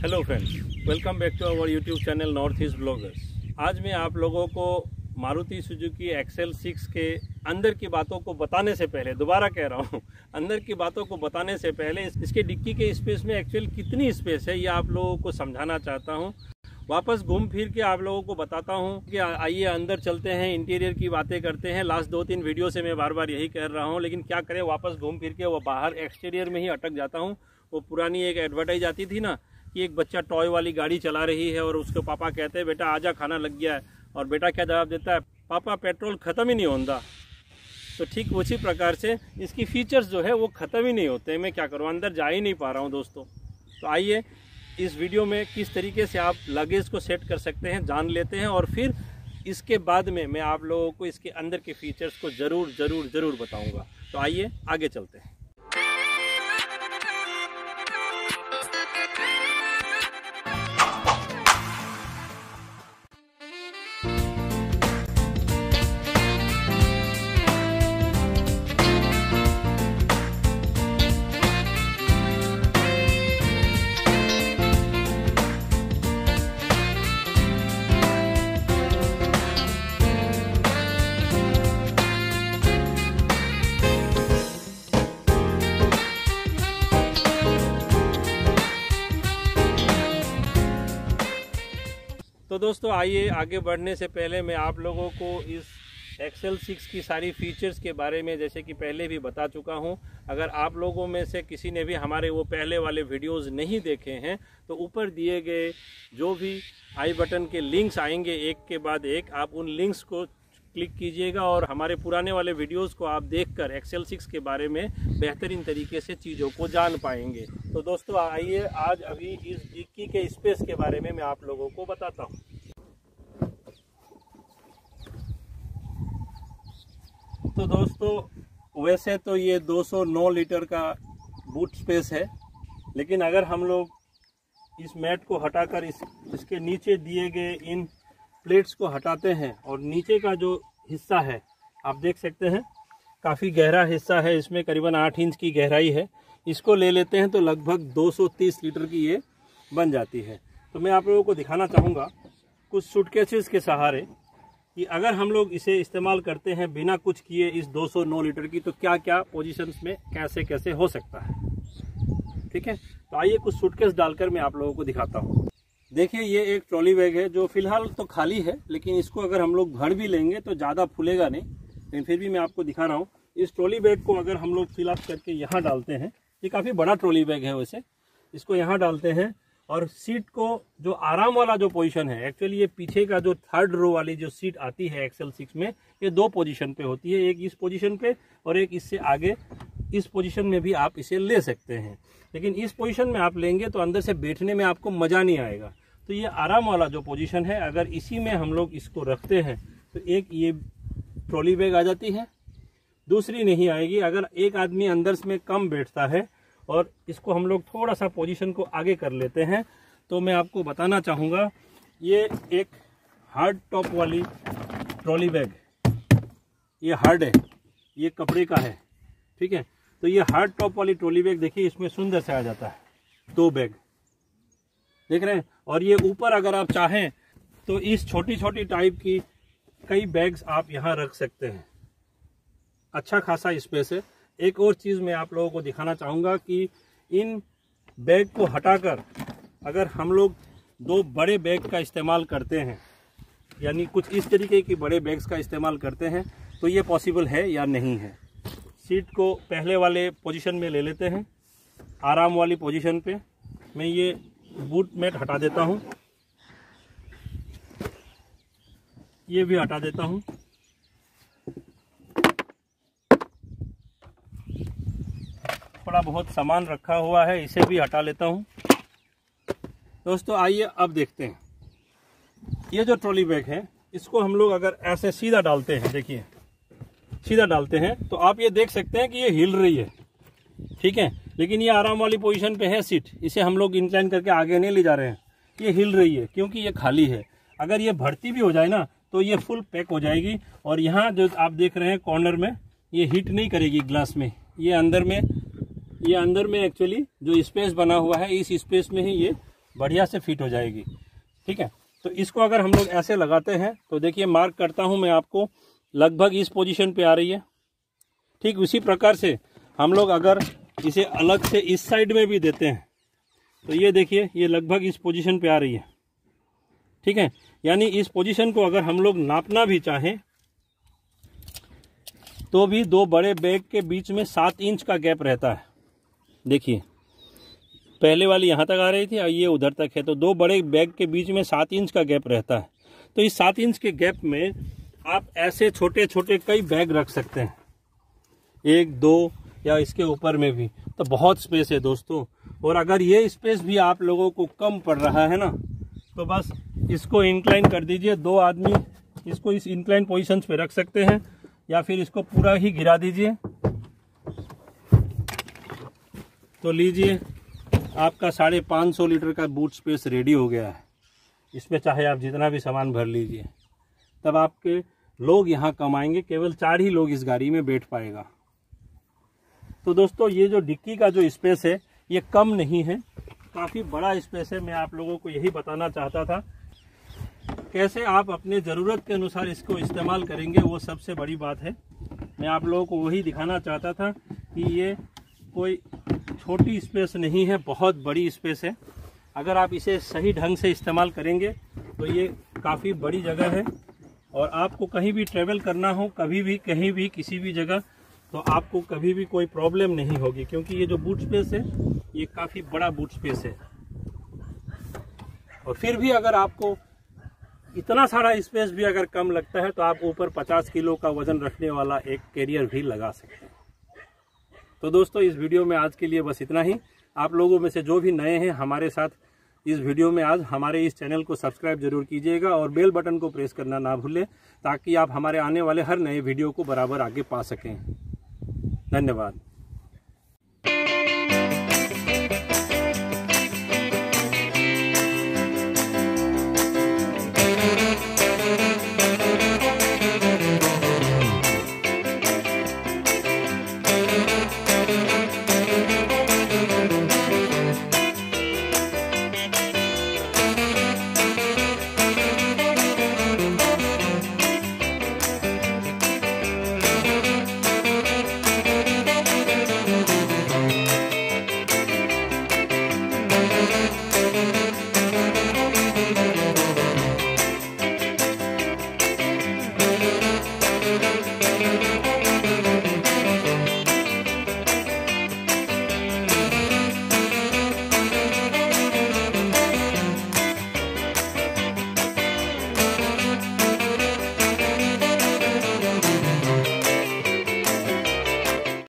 Hello friends, welcome back to our YouTube channel north east bloggers. आज मैं आप लोगों को मारुति सुजुकी एक्सेल 6 के अंदर की बातों को बताने से पहले, दोबारा कह रहा हूँ, अंदर की बातों को बताने से पहले इसके डिक्की के स्पेस में एक्चुअल कितनी स्पेस है ये आप लोगों को समझाना चाहता हूँ। वापस घूम फिर के आप लोगों को बताता हूँ कि आइए अंदर चलते हैं, इंटीरियर की बातें करते हैं। लास्ट 2-3 वीडियो से मैं बार बार यही कह रहा हूँ, लेकिन क्या करें, वापस घूम फिर के वो बाहर एक्सटीरियर में ही अटक जाता हूँ। वो पुरानी एक एडवर्टाइज आती थी ना कि एक बच्चा टॉय वाली गाड़ी चला रही है और उसके पापा कहते हैं बेटा आजा खाना लग गया है, और बेटा क्या जवाब देता है, पापा पेट्रोल ख़त्म ही नहीं होता। तो ठीक उसी प्रकार से इसकी फीचर्स जो है वो ख़त्म ही नहीं होते। मैं क्या करूँ, अंदर जा ही नहीं पा रहा हूँ दोस्तों। तो आइए इस वीडियो में किस तरीके से आप लगेज को सेट कर सकते हैं जान लेते हैं, और फिर इसके बाद में मैं आप लोगों को इसके अंदर के फीचर्स को ज़रूर बताऊँगा। तो आइए आगे चलते हैं। तो दोस्तों आइए आगे बढ़ने से पहले मैं आप लोगों को इस एक्सेल 6 की सारी फीचर्स के बारे में जैसे कि पहले भी बता चुका हूं। अगर आप लोगों में से किसी ने भी हमारे वो पहले वाले वीडियोस नहीं देखे हैं तो ऊपर दिए गए जो भी आई बटन के लिंक्स आएंगे एक के बाद एक, आप उन लिंक्स को क्लिक कीजिएगा और हमारे पुराने वाले वीडियोस को आप देखकर एक्सेल 6 के बारे में बेहतरीन तरीके से चीज़ों को जान पाएंगे। तो दोस्तों आइए आज अभी इस डिक्की के स्पेस के बारे में मैं आप लोगों को बताता हूँ। तो दोस्तों वैसे तो ये 209 लीटर का बूट स्पेस है, लेकिन अगर हम लोग इस मैट को हटाकर इसके नीचे दिए गए इन प्लेट्स को हटाते हैं और नीचे का जो हिस्सा है आप देख सकते हैं काफ़ी गहरा हिस्सा है, इसमें करीबन 8 इंच की गहराई है। इसको ले लेते हैं तो लगभग 230 लीटर की ये बन जाती है। तो मैं आप लोगों को दिखाना चाहूँगा कुछ सूटकेसेस के सहारे कि अगर हम लोग इसे इस्तेमाल करते हैं बिना कुछ किए इस 209 लीटर की तो क्या क्या पोजीशंस में कैसे कैसे हो सकता है। ठीक है, तो आइए कुछ सूटकेस डालकर मैं आप लोगों को दिखाता हूँ। देखिए ये एक ट्रॉली बैग है जो फिलहाल तो खाली है, लेकिन इसको अगर हम लोग भर भी लेंगे तो ज़्यादा फूलेगा नहीं, लेकिन फिर भी मैं आपको दिखा रहा हूँ। इस ट्रॉली बैग को अगर हम लोग फिलअप करके यहाँ डालते हैं, ये काफ़ी बड़ा ट्रॉली बैग है वैसे, इसको यहाँ डालते हैं और सीट को जो आराम वाला जो पोजीशन है, एक्चुअली ये पीछे का जो 3rd रो वाली जो सीट आती है एक्सेल 6 में, ये 2 पोजीशन पे होती है, एक इस पोजीशन पे और एक इससे आगे इस पोजीशन में भी आप इसे ले सकते हैं। लेकिन इस पोजीशन में आप लेंगे तो अंदर से बैठने में आपको मज़ा नहीं आएगा। तो ये आराम वाला जो पोजीशन है, अगर इसी में हम लोग इसको रखते हैं तो एक ये ट्रॉली बैग आ जाती है, दूसरी नहीं आएगी। अगर एक आदमी अंदर में कम बैठता है और इसको हम लोग थोड़ा सा पोजीशन को आगे कर लेते हैं तो मैं आपको बताना चाहूँगा, ये एक हार्ड टॉप वाली ट्रॉली बैग, ये हार्ड है, ये कपड़े का है। ठीक है, तो ये हार्ड टॉप वाली ट्रॉली बैग देखिए इसमें सुंदर से आ जाता है, 2 बैग देख रहे हैं। और ये ऊपर अगर आप चाहें तो इस छोटी छोटी टाइप की कई बैग्स आप यहाँ रख सकते हैं, अच्छा खासा स्पेस है। एक और चीज़ मैं आप लोगों को दिखाना चाहूँगा कि इन बैग को हटाकर अगर हम लोग 2 बड़े बैग का इस्तेमाल करते हैं, यानी कुछ इस तरीके की बड़े बैग्स का इस्तेमाल करते हैं, तो ये पॉसिबल है या नहीं है। सीट को पहले वाले पोजीशन में ले लेते हैं, आराम वाली पोजीशन पे। मैं ये बूट मैट हटा देता हूँ, ये भी हटा देता हूँ। थोड़ा बहुत सामान रखा हुआ है, इसे भी हटा लेता हूँ। दोस्तों आइए अब देखते हैं, ये जो ट्रॉली बैग है इसको हम लोग अगर ऐसे सीधा डालते हैं, देखिए सीधा डालते हैं तो आप ये देख सकते हैं कि ये हिल रही है। ठीक है, लेकिन ये आराम वाली पोजीशन पे है सीट, इसे हम लोग इंक्लाइन करके आगे नहीं ले जा रहे हैं, ये हिल रही है क्योंकि ये खाली है। अगर ये भरती भी हो जाए ना तो ये फुल पैक हो जाएगी। और यहाँ जो आप देख रहे हैं कॉर्नर में, ये हीट नहीं करेगी ग्लास में, ये अंदर में एक्चुअली जो स्पेस बना हुआ है इस स्पेस में ही ये बढ़िया से फिट हो जाएगी। ठीक है, तो इसको अगर हम लोग ऐसे लगाते हैं तो देखिए मार्क करता हूँ मैं आपको, लगभग इस पोजीशन पे आ रही है। ठीक उसी प्रकार से हम लोग अगर इसे अलग से इस साइड में भी देते हैं तो ये देखिए ये लगभग इस पोजीशन पे आ रही है। ठीक है, यानी इस पोजीशन को अगर हम लोग नापना भी चाहें तो भी दो बड़े बैग के बीच में 7 इंच का गैप रहता है। देखिए पहले वाली यहाँ तक आ रही थी और ये उधर तक है, तो दो बड़े बैग के बीच में 7 इंच का गैप रहता है। तो इस 7 इंच के गैप में आप ऐसे छोटे छोटे कई बैग रख सकते हैं, 1 2 या इसके ऊपर में भी, तो बहुत स्पेस है दोस्तों। और अगर ये स्पेस भी आप लोगों को कम पड़ रहा है ना, तो बस इसको इंक्लाइन कर दीजिए। 2 आदमी इसको इस इंक्लाइन पोजीशन पे रख सकते हैं या फिर इसको पूरा ही गिरा दीजिए। तो लीजिए आपका 550 लीटर का बूट स्पेस रेडी हो गया है। इसमें चाहे आप जितना भी सामान भर लीजिए, तब आपके लोग यहाँ कम आएंगे। केवल 4 ही लोग इस गाड़ी में बैठ पाएगा। तो दोस्तों ये जो डिक्की का जो स्पेस है ये कम नहीं है, काफ़ी बड़ा स्पेस है। मैं आप लोगों को यही बताना चाहता था, कैसे आप अपने ज़रूरत के अनुसार इसको इस्तेमाल करेंगे वो सबसे बड़ी बात है। मैं आप लोगों को वही दिखाना चाहता था कि ये कोई छोटी स्पेस नहीं है, बहुत बड़ी स्पेस है। अगर आप इसे सही ढंग से इस्तेमाल करेंगे तो ये काफ़ी बड़ी जगह है। और आपको कहीं भी ट्रैवल करना हो, कभी भी कहीं भी किसी भी जगह, तो आपको कभी भी कोई प्रॉब्लम नहीं होगी, क्योंकि ये जो बूट स्पेस है ये काफ़ी बड़ा बूट स्पेस है। और फिर भी अगर आपको इतना सारा स्पेस भी अगर कम लगता है तो आप ऊपर 50 किलो का वजन रखने वाला एक कैरियर भी लगा सकते हैं। तो दोस्तों इस वीडियो में आज के लिए बस इतना ही। आप लोगों में से जो भी नए हैं हमारे साथ इस वीडियो में, आज हमारे इस चैनल को सब्सक्राइब जरूर कीजिएगा और बेल बटन को प्रेस करना ना भूलें, ताकि आप हमारे आने वाले हर नए वीडियो को बराबर आगे पा सकें। धन्यवाद।